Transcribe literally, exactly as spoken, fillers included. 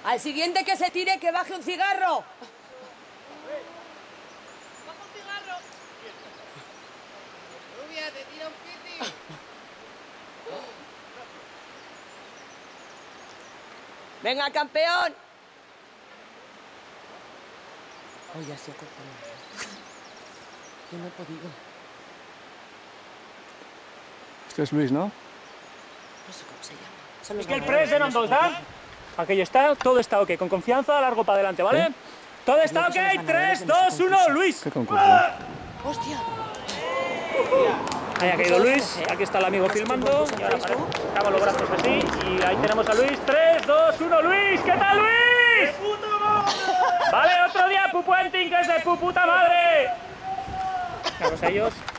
Al siguiente que se tire, que baje un cigarro. ¡Baja un cigarro! Rubia, te tira un piti. Venga, campeón. Ay, ya se ha cortado. Yo no he podido. Este es Luis, ¿no? No sé cómo se llama. Son los Es que el ganadores. press eran dos, ¿dan? Aquello está, todo está ok. Con confianza, largo para adelante, ¿vale? ¿Eh? Todo está ok. tres, dos, uno, Luis. ¿Qué concurso? ¡Hostia! Ahí ha caído Luis. Aquí está el amigo filmando. Y ahora paramos los brazos así. Y ahí tenemos a Luis. tres, dos, uno, Luis. ¿Qué tal, Luis? Vale, otro día, Pupuenting, que es de pu puta madre. Vamos a ellos.